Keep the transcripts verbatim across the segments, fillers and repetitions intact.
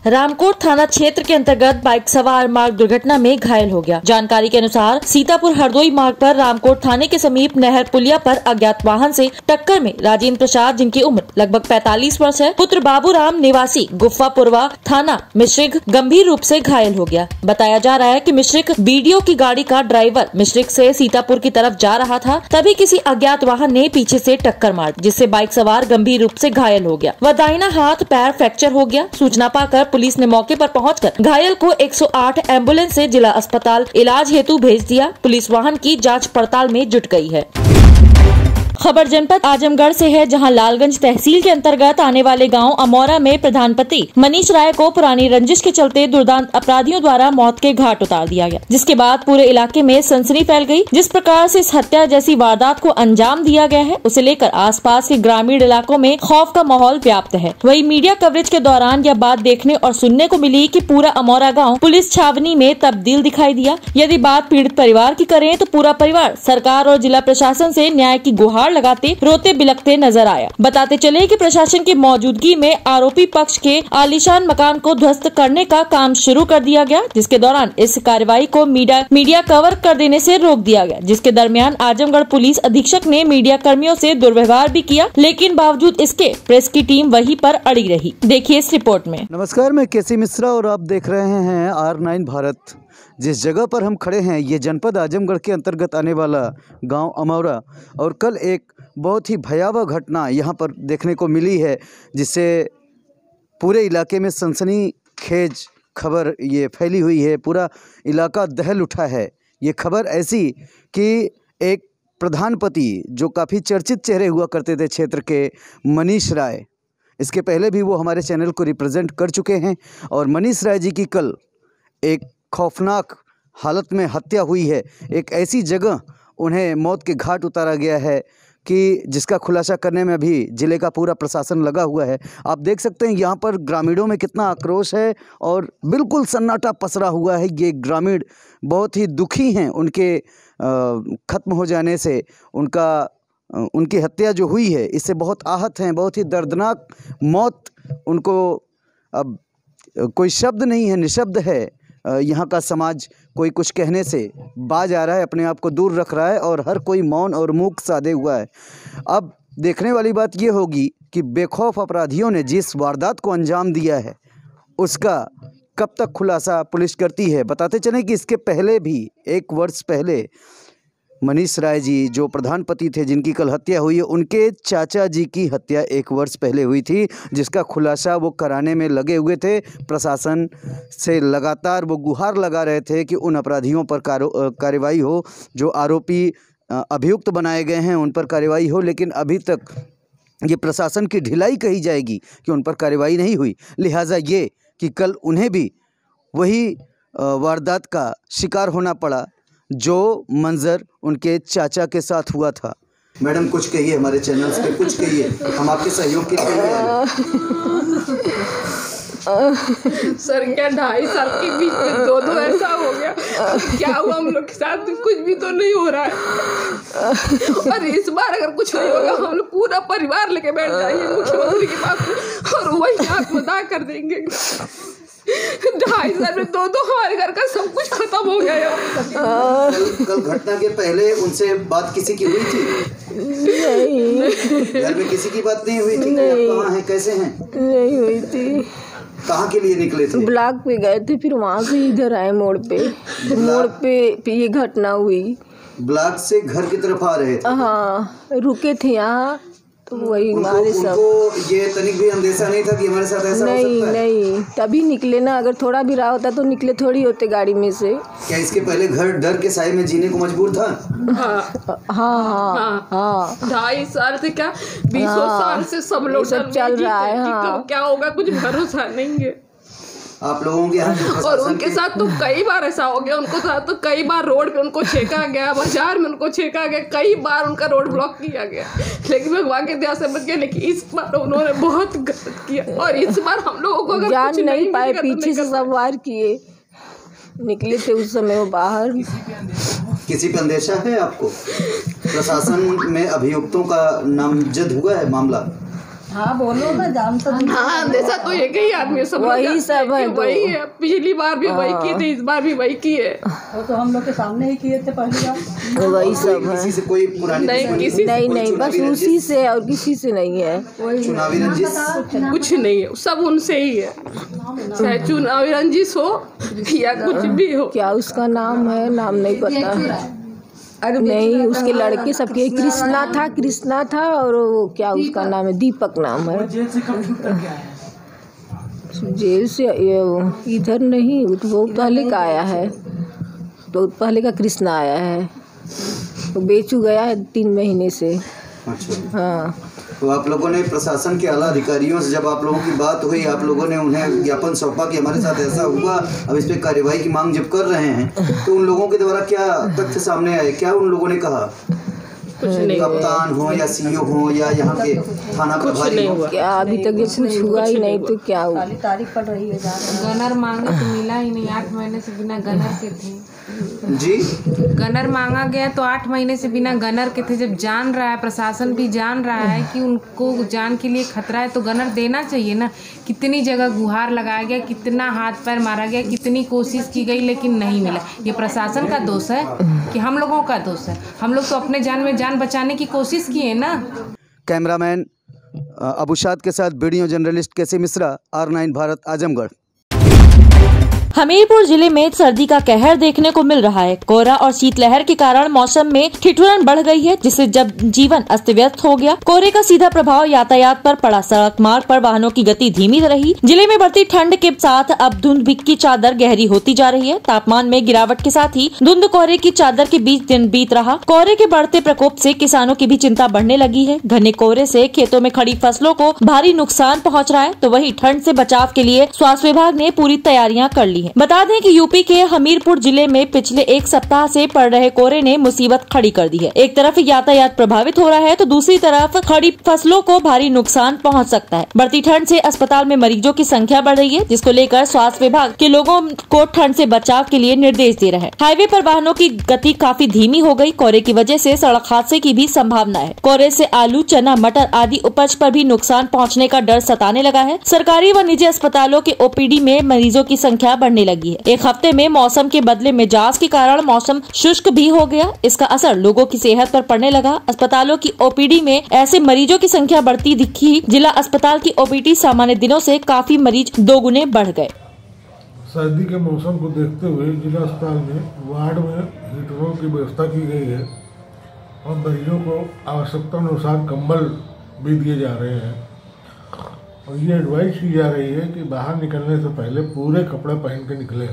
रामकोट थाना क्षेत्र के अंतर्गत बाइक सवार मार्ग दुर्घटना में घायल हो गया। जानकारी के अनुसार सीतापुर हरदोई मार्ग पर रामकोट थाने के समीप नहर पुलिया पर अज्ञात वाहन से टक्कर में राजेंद्र प्रसाद, जिनकी उम्र लगभग पैंतालीस वर्ष है, पुत्र बाबूराम निवासी गुफा पुरवा थाना मिश्रिक गंभीर रूप से घायल हो गया। बताया जा रहा है कि मिश्रिक बीडीओ की गाड़ी का ड्राइवर मिश्रिक से सीतापुर की तरफ जा रहा था, तभी किसी अज्ञात वाहन ने पीछे से टक्कर मार दी, जिससे बाइक सवार गंभीर रूप से घायल हो गया। वह दाहिना हाथ पैर फ्रैक्चर हो गया। सूचना पाकर पुलिस ने मौके पर पहुंचकर घायल को एक सौ आठ एम्बुलेंस से जिला अस्पताल इलाज हेतु भेज दिया। पुलिस वाहन की जांच पड़ताल में जुट गई है। खबर जनपद आजमगढ़ से है, जहां लालगंज तहसील के अंतर्गत आने वाले गांव अमौरा में प्रधानपति मनीष राय को पुरानी रंजिश के चलते दुर्दांत अपराधियों द्वारा मौत के घाट उतार दिया गया, जिसके बाद पूरे इलाके में सनसनी फैल गई। जिस प्रकार से इस हत्या जैसी वारदात को अंजाम दिया गया है, उसे लेकर आसपास के ग्रामीण इलाकों में खौफ का माहौल व्याप्त है। वहीं मीडिया कवरेज के दौरान यह बात देखने और सुनने को मिली कि पूरा अमौरा गाँव पुलिस छावनी में तब्दील दिखाई दिया। यदि बात पीड़ित परिवार की करें तो पूरा परिवार सरकार और जिला प्रशासन से न्याय की गुहार लगाते रोते बिलखते नजर आया। बताते चले कि प्रशासन की मौजूदगी में आरोपी पक्ष के आलीशान मकान को ध्वस्त करने का काम शुरू कर दिया गया, जिसके दौरान इस कार्रवाई को मीडिया मीडिया कवर कर देने से रोक दिया गया। जिसके दरमियान आजमगढ़ पुलिस अधीक्षक ने मीडिया कर्मियों से दुर्व्यवहार भी किया, लेकिन बावजूद इसके प्रेस की टीम वहीं पर अड़ी रही। देखिए इस रिपोर्ट में। नमस्कार, मैं केसी मिश्रा और आप देख रहे हैं आर नाइन भारत। जिस जगह पर हम खड़े हैं ये जनपद आजमगढ़ के अंतर्गत आने वाला गांव अमौरा, और कल एक बहुत ही भयावह घटना यहां पर देखने को मिली है, जिससे पूरे इलाके में सनसनीखेज खबर ये फैली हुई है। पूरा इलाका दहल उठा है। ये खबर ऐसी कि एक प्रधानपति जो काफ़ी चर्चित चेहरे हुआ करते थे क्षेत्र के, मनीष राय, इसके पहले भी वो हमारे चैनल को रिप्रेजेंट कर चुके हैं, और मनीष राय जी की कल एक खौफनाक हालत में हत्या हुई है। एक ऐसी जगह उन्हें मौत के घाट उतारा गया है कि जिसका खुलासा करने में अभी जिले का पूरा प्रशासन लगा हुआ है। आप देख सकते हैं यहाँ पर ग्रामीणों में कितना आक्रोश है और बिल्कुल सन्नाटा पसरा हुआ है। ये ग्रामीण बहुत ही दुखी हैं उनके ख़त्म हो जाने से, उनका उनकी हत्या जो हुई है इससे बहुत आहत हैं, बहुत ही दर्दनाक मौत उनको। अब कोई शब्द नहीं है, निशब्द है। यहाँ का समाज कोई कुछ कहने से बाज आ रहा है, अपने आप को दूर रख रहा है, और हर कोई मौन और मूक साधे हुआ है। अब देखने वाली बात ये होगी कि बेखौफ अपराधियों ने जिस वारदात को अंजाम दिया है उसका कब तक खुलासा पुलिस करती है। बताते चलें कि इसके पहले भी एक वर्ष पहले मनीष राय जी जो प्रधानपति थे जिनकी कल हत्या हुई है, उनके चाचा जी की हत्या एक वर्ष पहले हुई थी, जिसका खुलासा वो कराने में लगे हुए थे। प्रशासन से लगातार वो गुहार लगा रहे थे कि उन अपराधियों पर कार्रवाई हो, जो आरोपी अभियुक्त बनाए गए हैं उन पर कार्रवाई हो। लेकिन अभी तक ये प्रशासन की ढिलाई कही जाएगी कि उन पर कार्रवाई नहीं हुई। लिहाजा ये कि कल उन्हें भी वही वारदात का शिकार होना पड़ा जो मंजर उनके चाचा के साथ हुआ था। मैडम कुछ कहिए, हमारे चैनल पे कुछ कहिए, हम आपके सहयोग के लिए हैं। सर क्या ढाई साल के बीच में दो दो ऐसा हो गया, क्या हुआ हम लोग के साथ? कुछ भी तो नहीं हो रहा है, और इस बार अगर कुछ नहीं होगा हम लोग पूरा परिवार लेके बैठ जाएंगे मुख्यमंत्री के पास और वही आत्मदाह कर देंगे। ढाई साल में दो दो हमारे घर का सब कुछ खत्म हो गया। कल, कल घटना के पहले उनसे बात किसी की हुई थी? नहीं, घर में किसी की बात नहीं हुई थी? नहीं। कहाँ हैं, कैसे हैं? नहीं हुई थी। कहाँ के लिए निकले थे? ब्लॉक पे गए थे, फिर वहाँ से इधर आए मोड़ पे, तो मोड़ पे ये घटना हुई। ब्लॉक से घर की तरफ आ रहे थे? हाँ, रुके थे यहाँ, तो वही हमारे सब। उनको ये तनिक भी अंदेशा नहीं था कि हमारे साथ ऐसा नहीं, हो सकता है? नहीं, तभी निकले ना। अगर थोड़ा भी रहा होता तो निकले थोड़ी होते गाड़ी में से। क्या इसके पहले घर डर के साए में जीने को मजबूर था? हाँ हाँ हाँ हाँ, ढाई साल से क्या बीसों साल से सब लोग सब चल रहा है। हाँ, क्या होगा कुछ भरोसा नहीं है आप लोगों के यहाँ। और उनके साथ तो कई बार ऐसा हो गया, उनको साथ तो कई बार रोड पे उनको छेका गया, बाजार में उनको छेका गया, कई बार उनका रोड ब्लॉक किया गया, लेकिन भगवान के दया से बच गया। लेकिन इस बार उन्होंने बहुत गलत किया, और इस बार हम लोगों को अगर जान कुछ नहीं, नहीं पाए, तो पीछे से सब वार किए, निकले थे उस समय वो बाहर। किसी पे अंदेशा है आपको? प्रशासन में अभियुक्तों का नामजद हुआ है मामला? हाँ बोलो ना, जान तो हाँ अंदेशा तो एक ही आदमी सब लोग वही जानते सब हैं है कि तो। वही है। पिछली बार भी वही किए थे, इस बार भी वही किए। वो तो हम लोग के सामने ही किए थे पहली बार। वही सब है। किसी से कोई पुरानी नहीं, दुश्मनी? किसी से नहीं कोई नहीं, बस चुनावी उसी रंजिश? से और किसी से नहीं है। चुनावी रंजिश? कुछ नहीं है, सब उनसे ही है, चाहे चुनावी रंजिश हो या कुछ भी हो। क्या उसका नाम है, नाम नहीं पता। अरे नहीं, उसके लड़के सबके कृष्णा था, कृष्णा था और वो क्या उसका नाम है, दीपक नाम है। जेल से ये इधर नहीं, वो पहले का आया है, तो पहले का कृष्णा आया है, तो बेचू गया है तीन महीने से। अच्छा। हाँ। तो आप लोगों ने प्रशासन के आला अधिकारियों से जब आप लोगों की बात हुई, आप लोगों ने उन्हें ज्ञापन सौंपा कि हमारे साथ ऐसा हुआ, अब इस पे कार्रवाई की मांग जब कर रहे हैं, तो उन लोगों के द्वारा क्या तथ्य सामने आए, क्या उन लोगों ने कहा? कुछ नहीं हुआ। कप्तान हो या सीईओ हो या यहाँ के थाना कुछ प्रभारी नहीं हो? हुआ। क्या अभी तक ये कुछ हुआ ही नहीं, तो क्या हुआ? खाली तारीख पड़ रही है, जा रहे हैं। गनर मांगे तो मिला ही नहीं, आठ महीने से बिना गनर के थे। जी, गनर मांगा गया तो आठ महीने से बिना गनर के थे। जब जान रहा है, प्रशासन भी जान रहा है कि उनको जान के लिए खतरा है, तो गनर देना चाहिए ना। कितनी जगह गुहार लगाया गया, कितना हाथ पैर मारा गया, कितनी कोशिश की गई, लेकिन नहीं मिला। ये प्रशासन का दोष है कि हम लोगों का दोष है? हम लोग तो अपने जान में जान बचाने की कोशिश किए ना। कैमरामैन अबुशाद के साथ video journalist K C Mishra, R nine Bharat, Azamgarh. Hamirpur जिले में सर्दी का कहर देखने को मिल रहा है। कोहरा और शीतलहर के कारण मौसम में ठिठुरन बढ़ गई है, जिससे जब जीवन अस्त व्यस्त हो गया। कोहरे का सीधा प्रभाव यातायात पर पड़ा। सड़क मार्ग पर वाहनों की गति धीमी रही। जिले में बढ़ती ठंड के साथ अब धुंध की चादर गहरी होती जा रही है। तापमान में गिरावट के साथ ही धुंध कोहरे की चादर के बीच दिन बीत रहा। कोहरे के बढ़ते प्रकोप से किसानों की भी चिंता बढ़ने लगी है। घने कोहरे से खेतों में खड़ी फसलों को भारी नुकसान पहुँच रहा है, तो वही ठंड से बचाव के लिए स्वास्थ्य विभाग ने पूरी तैयारियां कर ली है। बता दें कि यूपी के हमीरपुर जिले में पिछले एक सप्ताह से पड़ रहे कोहरे ने मुसीबत खड़ी कर दी है। एक तरफ यातायात प्रभावित हो रहा है, तो दूसरी तरफ खड़ी फसलों को भारी नुकसान पहुंच सकता है। बढ़ती ठंड से अस्पताल में मरीजों की संख्या बढ़ रही है, जिसको लेकर स्वास्थ्य विभाग के लोगों को ठंड से बचाव के लिए निर्देश दे रहे हैं। हाईवे पर वाहनों की गति काफी धीमी हो गई। कोहरे की वजह से सड़क हादसे की भी संभावना है। कोहरे से आलू, चना, मटर आदि उपज पर भी नुकसान पहुँचने का डर सताने लगा है। सरकारी व निजी अस्पतालों के ओपीडी में मरीजों की संख्या बढ़ने लगी है। एक हफ्ते में मौसम के बदले मिजाज के कारण मौसम शुष्क भी हो गया। इसका असर लोगों की सेहत पर पड़ने लगा। अस्पतालों की ओपीडी में ऐसे मरीजों की संख्या बढ़ती दिखी। जिला अस्पताल की ओपीडी सामान्य दिनों से काफी मरीज दोगुने बढ़ गए। सर्दी के मौसम को देखते हुए जिला अस्पताल में वार्ड में हीटरों की व्यवस्था की गई है और मरीजों को आवश्यकता अनुसार कंबल भी दिए जा रहे हैं और ये एडवाइस की जा रही है कि बाहर निकलने से पहले पूरे कपड़े पहन के निकलें।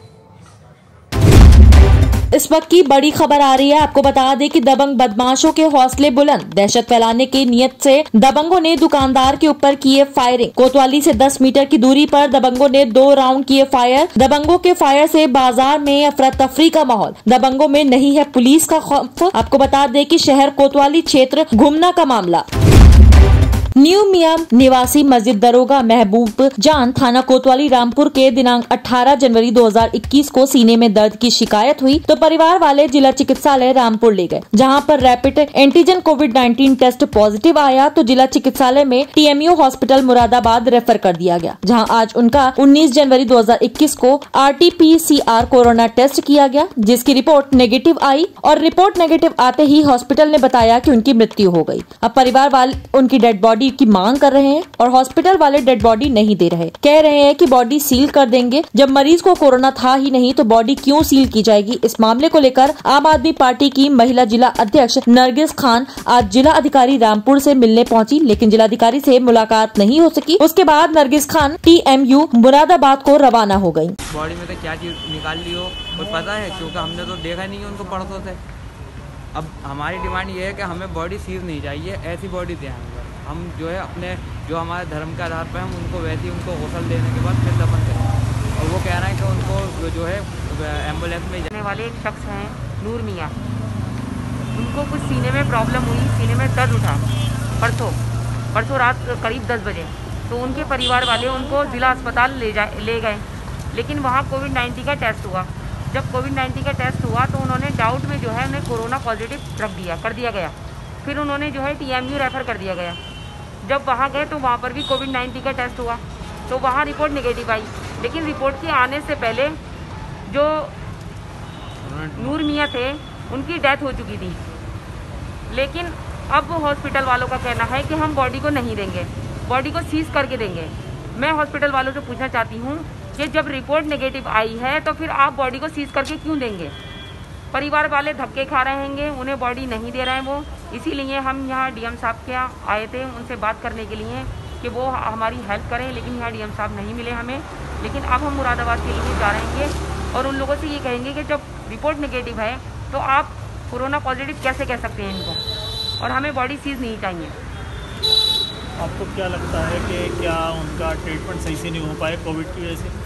इस वक्त की बड़ी खबर आ रही है। आपको बता दें कि दबंग बदमाशों के हौसले बुलंद। दहशत फैलाने की नियत से दबंगों ने दुकानदार के ऊपर किए फायरिंग। कोतवाली से दस मीटर की दूरी पर दबंगों ने दो राउंड किए फायर। दबंगों के फायर से बाजार में अफरा तफरी का माहौल। दबंगों में नहीं है पुलिस का खौफ। आपको बता दें कि शहर कोतवाली क्षेत्र घूमना का मामला। न्यू मियां निवासी मस्जिद दरोगा महबूब जान थाना कोतवाली रामपुर के दिनांक अठारह जनवरी दो हज़ार इक्कीस को सीने में दर्द की शिकायत हुई, तो परिवार वाले जिला चिकित्सालय रामपुर ले गए, जहां पर रैपिड एंटीजन कोविड उन्नीस टेस्ट पॉजिटिव आया, तो जिला चिकित्सालय में टीएमयू हॉस्पिटल मुरादाबाद रेफर कर दिया गया, जहां आज उनका उन्नीस जनवरी दो हज़ार इक्कीस को आरटीपीसीआर कोरोना टेस्ट किया गया, जिसकी रिपोर्ट नेगेटिव आई और रिपोर्ट नेगेटिव आते ही हॉस्पिटल ने बताया कि उनकी मृत्यु हो गई। अब परिवार वाले उनकी डेड बॉडी की मांग कर रहे हैं और हॉस्पिटल वाले डेड बॉडी नहीं दे रहे। कह रहे हैं कि बॉडी सील कर देंगे। जब मरीज को कोरोना था ही नहीं तो बॉडी क्यों सील की जाएगी। इस मामले को लेकर आम आदमी पार्टी की महिला जिला अध्यक्ष नरगिस खान आज जिला अधिकारी रामपुर से मिलने पहुंची, लेकिन जिलाधिकारी से मुलाकात नहीं हो सकी। उसके बाद नरगिस खान टीएमयू मुरादाबाद को रवाना हो गयी। बॉडी में तो क्या चीज निकाल ली हो और पता है, क्योंकि हमने तो देखा नहीं है उनको परसों से। अब हमारी डिमांड ये है कि हमें बॉडी सील नहीं चाहिए, ऐसी बॉडी दें। हम जो है अपने जो हमारे धर्म के आधार पर हम उनको वैसे ही उनको गौसल देने के बाद फिर दफन करें। और वो कह रहे हैं कि उनको जो है एम्बुलेंस में जाने वाले एक शख्स हैं नूर मियाँ, उनको कुछ सीने में प्रॉब्लम हुई, सीने में दर्द उठा परसों परसों रात करीब दस बजे। तो उनके परिवार वाले उनको ज़िला अस्पताल ले जाए ले गए, लेकिन वहाँ कोविड नाइन्टीन का टेस्ट हुआ। जब कोविड नाइन्टीन का टेस्ट हुआ तो उन्होंने डाउट में जो है उन्हें कोरोना पॉजिटिव रख दिया कर दिया गया। फिर उन्होंने जो है टीएमयू रेफ़र कर दिया गया। जब वहाँ गए तो वहाँ पर भी कोविड नाइन्टीन का टेस्ट हुआ, तो वहाँ रिपोर्ट नेगेटिव आई। लेकिन रिपोर्ट के आने से पहले जो नूर मियाँ थे उनकी डेथ हो चुकी थी। लेकिन अब हॉस्पिटल वालों का कहना है कि हम बॉडी को नहीं देंगे, बॉडी को सीज करके देंगे। मैं हॉस्पिटल वालों से पूछना चाहती हूँ कि जब रिपोर्ट नेगेटिव आई है तो फिर आप बॉडी को सीज करके क्यों देंगे? परिवार वाले धक्के खा रहे हैंगे, उन्हें बॉडी नहीं दे रहे हैं वो। इसीलिए हम यहाँ डीएम साहब के यहाँ आए थे उनसे बात करने के लिए कि वो हमारी हेल्प करें, लेकिन यहाँ डीएम साहब नहीं मिले हमें। लेकिन अब हम मुरादाबाद के लिए जा रहे हैं और उन लोगों से ये कहेंगे कि जब रिपोर्ट नेगेटिव है तो आप कोरोना पॉजिटिव कैसे कह सकते हैं इनको, और हमें बॉडी सीज नहीं चाहिए। आपको क्या लगता है कि क्या उनका ट्रीटमेंट सही से नहीं हो पाया कोविड की वजह से?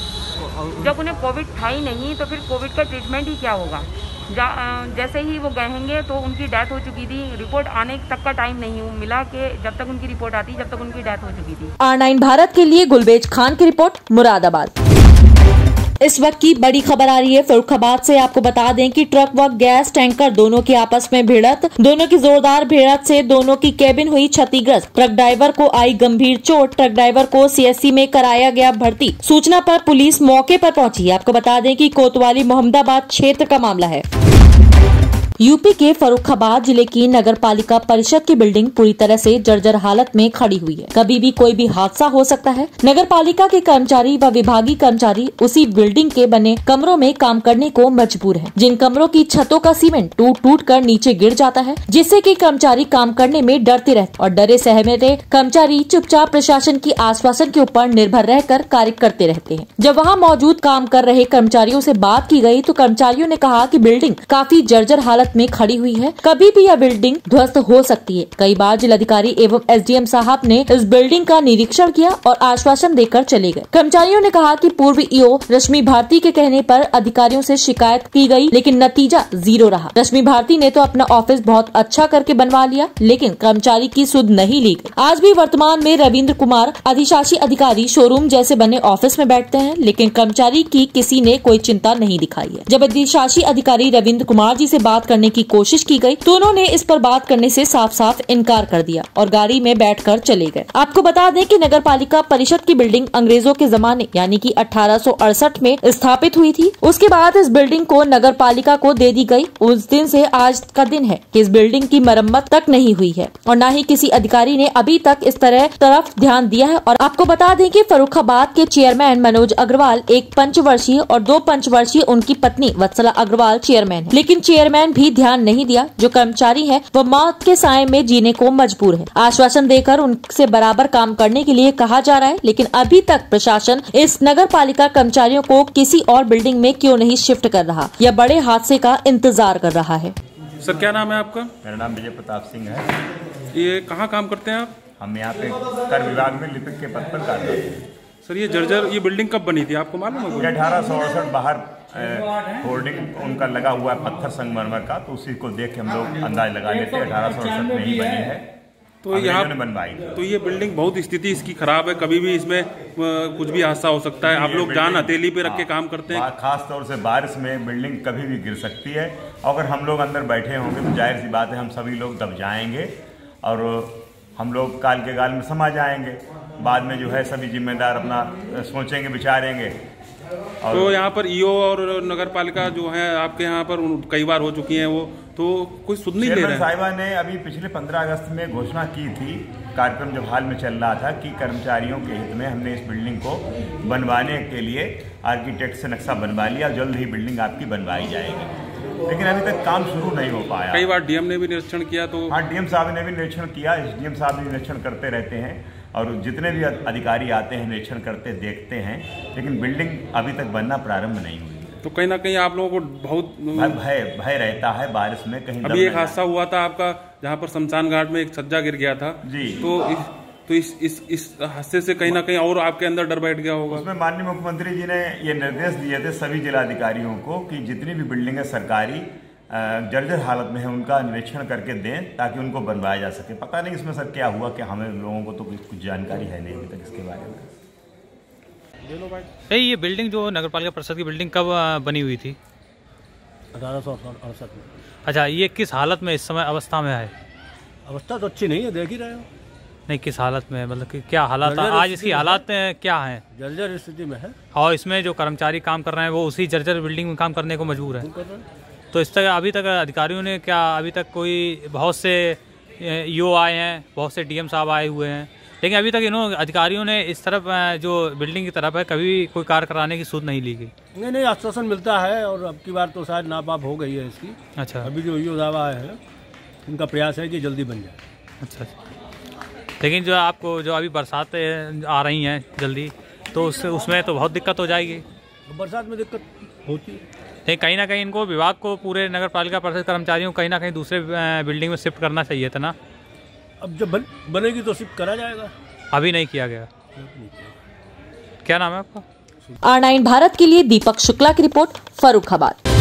जब उन्हें कोविड था ही नहीं तो फिर कोविड का ट्रीटमेंट ही क्या होगा? जैसे ही वो गएंगे तो उनकी डेथ हो चुकी थी। रिपोर्ट आने तक का टाइम नहीं मिला कि जब तक उनकी रिपोर्ट आती जब तक उनकी डेथ हो चुकी थी। आर नाइन भारत के लिए गुलबेज खान की रिपोर्ट, मुरादाबाद। इस वक्त की बड़ी खबर आ रही है फर्रुखाबाद से। आपको बता दें कि ट्रक व गैस टैंकर दोनों की आपस में भिड़त, दोनों की जोरदार भिड़त से दोनों की केबिन हुई क्षतिग्रस्त। ट्रक ड्राइवर को आई गंभीर चोट, ट्रक ड्राइवर को सीएससी में कराया गया भर्ती। सूचना पर पुलिस मौके पर पहुंची। आपको बता दें कि कोतवाली मोहम्मदाबाद क्षेत्र का मामला है। यूपी के फर्रुखाबाद जिले की नगर पालिका परिषद की बिल्डिंग पूरी तरह से जर्जर हालत में खड़ी हुई है। कभी भी कोई भी हादसा हो सकता है। नगर पालिका के कर्मचारी व विभागीय कर्मचारी उसी बिल्डिंग के बने कमरों में काम करने को मजबूर हैं, जिन कमरों की छतों का सीमेंट टूट टूट कर नीचे गिर जाता है, जिससे कि कर्मचारी काम करने में डरते रहते और डरे सहमे कर्मचारी चुपचाप प्रशासन की आश्वासन के ऊपर निर्भर रहकर कार्य करते रहते हैं। जब वहाँ मौजूद काम कर रहे कर्मचारियों से बात की गई तो कर्मचारियों ने कहा कि बिल्डिंग काफी जर्जर हालत में खड़ी हुई है, कभी भी यह बिल्डिंग ध्वस्त हो सकती है। कई बार जिलाधिकारी एवं एसडीएम साहब ने इस बिल्डिंग का निरीक्षण किया और आश्वासन देकर चले गए। कर्मचारियों ने कहा कि पूर्व ईओ रश्मि भारती के कहने पर अधिकारियों से शिकायत की गई, लेकिन नतीजा जीरो रहा। रश्मि भारती ने तो अपना ऑफिस बहुत अच्छा करके बनवा लिया, लेकिन कर्मचारी की सुध नहीं ली गई। आज भी वर्तमान में रविंद्र कुमार अधिशासी अधिकारी शोरूम जैसे बने ऑफिस में बैठते हैं, लेकिन कर्मचारी की किसी ने कोई चिंता नहीं दिखाई है। जब अधिशासी अधिकारी रविंद्र कुमार जी से बात करने की कोशिश की गई तो उन्होंने इस पर बात करने से साफ साफ इनकार कर दिया और गाड़ी में बैठकर चले गए। आपको बता दें कि नगर पालिका परिषद की बिल्डिंग अंग्रेजों के जमाने यानी कि अठारह सौ अड़सठ में स्थापित हुई थी। उसके बाद इस बिल्डिंग को नगर पालिका को दे दी गई। उस दिन से आज का दिन है कि इस बिल्डिंग की मरम्मत तक नहीं हुई है और न ही किसी अधिकारी ने अभी तक इस तरह तरफ ध्यान दिया है। और आपको बता दें कि फर्रुखाबाद के चेयरमैन मनोज अग्रवाल एक पंचवर्षीय और दो पंचवर्षीय उनकी पत्नी वत्सला अग्रवाल चेयरमैन है, लेकिन चेयरमैन भी ध्यान नहीं दिया। जो कर्मचारी हैं वो मौत के साए में जीने को मजबूर है। आश्वासन देकर उनसे बराबर काम करने के लिए कहा जा रहा है, लेकिन अभी तक प्रशासन इस नगर पालिका कर्मचारियों को किसी और बिल्डिंग में क्यों नहीं शिफ्ट कर रहा या बड़े हादसे का इंतजार कर रहा है। सर क्या नाम है आपका? मेरा नाम विजय प्रताप सिंह है। ये कहाँ काम करते हैं आप? हम यहाँ पे कर विभाग में लिपिक के पद पर कार्य करते हैं। सर ये जर्जर ये बिल्डिंग कब बनी थी आपको मालूम है? अठारह सौ अड़सठ बाहर होर्डिंग उनका लगा हुआ है पत्थर संगमरमर का, तो उसी को देख के हम लोग अंदाज लगा लेते हैं अठारह सौ अड़सठ में ही बनी है। तो यहाँ बनवाई तो ये बिल्डिंग बहुत स्थिति इसकी खराब है, कभी भी इसमें कुछ भी हादसा हो सकता है। आप लोग जान हथेली पे रख के काम करते हैं। खास तौर से बारिश में बिल्डिंग कभी भी गिर सकती है। अगर हम लोग अंदर बैठे होंगे तो जाहिर सी बात है हम सभी लोग दब जाएंगे और हम लोग काल के गाल में समा जाएंगे। बाद में जो है सभी जिम्मेदार अपना सोचेंगे विचारेंगे। तो यहाँ पर ईओ और नगर पालिका जो है आपके यहाँ पर कई बार हो चुकी हैं, वो तो कोई सुध नहीं ले रहे हैं। साहिबा ने अभी पिछले पंद्रह अगस्त में घोषणा की थी, कार्यक्रम जब हाल में चल रहा था कि कर्मचारियों के हित में हमने इस बिल्डिंग को बनवाने के लिए आर्किटेक्ट से नक्शा बनवा लिया, जल्द ही बिल्डिंग आपकी बनवाई जाएगी। लेकिन अभी तक काम शुरू नहीं हो पाया। कई बार डीएम ने भी निरीक्षण किया तो हाँ डीएम साहब ने भी निरीक्षण किया, एसडीएम साहब भी निरीक्षण करते रहते हैं और जितने भी अधिकारी आते हैं निरीक्षण करते देखते हैं, लेकिन बिल्डिंग अभी तक बनना प्रारंभ नहीं हुई है। तो कहीं ना कहीं आप लोगों को बहुत भय भय रहता है बारिश में कहीं। अभी एक हादसा हुआ था आपका जहाँ पर शमशान घाट में एक छज्जा गिर गया था जी, तो इस तो इस इस इस हादसे से कहीं ना कहीं और आपके अंदर डर बैठ गया होगा। उसमें माननीय मुख्यमंत्री जी ने ये निर्देश दिए थे सभी जिलाधिकारियों को कि जितनी भी बिल्डिंगें सरकारी जर्जर हालत में है उनका निरीक्षण करके दें ताकि उनको बनवाया जा सके। पता नहीं इसमें सर क्या हुआ कि हमें लोगों को तो कुछ जानकारी है नहीं अभी तक इसके बारे में। भाई ये बिल्डिंग जो नगर पालिका परिषद की बिल्डिंग कब बनी हुई थी? अठारह सौ अड़सठ में। अच्छा, ये किस हालत में इस समय अवस्था में है? अवस्था तो अच्छी नहीं है, देख ही रहे हो। नहीं, किस हालत में है? मतलब कि क्या हालात आज इसकी हालात क्या हैं? जर्जर स्थिति में है। और इसमें जो कर्मचारी काम कर रहे हैं वो उसी जर्जर बिल्डिंग में काम करने को मजबूर है। तो इस तरह अभी तक अधिकारियों ने क्या, अभी तक कोई, बहुत से ईओ आए हैं, बहुत से डीएम साहब आए हुए हैं, लेकिन अभी तक इन्होंने अधिकारियों ने इस तरफ जो बिल्डिंग की तरफ है कभी कोई कार्य कराने की सूझ नहीं ली गई। नहीं नहीं, आश्वासन मिलता है और अब की बार तो शायद नापाप हो गई है इसकी। अच्छा। अभी जो ईओ साहब आए हैं उनका प्रयास है कि जल्दी बन जाए। अच्छा, लेकिन जो आपको जो अभी बरसात आ रही हैं जल्दी, तो उस उसमें तो बहुत दिक्कत हो जाएगी। बरसात में दिक्कत होती है, लेकिन कहीं ना कहीं इनको, विभाग को, पूरे नगर पालिका परिषद कर्मचारियों को कहीं ना कहीं दूसरे बिल्डिंग में शिफ्ट करना चाहिए था ना। अब जब बन, बनेगी तो शिफ्ट करा जाएगा। अभी नहीं किया गया। क्या नाम है आपका? आर नाइन भारत के लिए दीपक शुक्ला की रिपोर्ट, फर्रुखाबाद।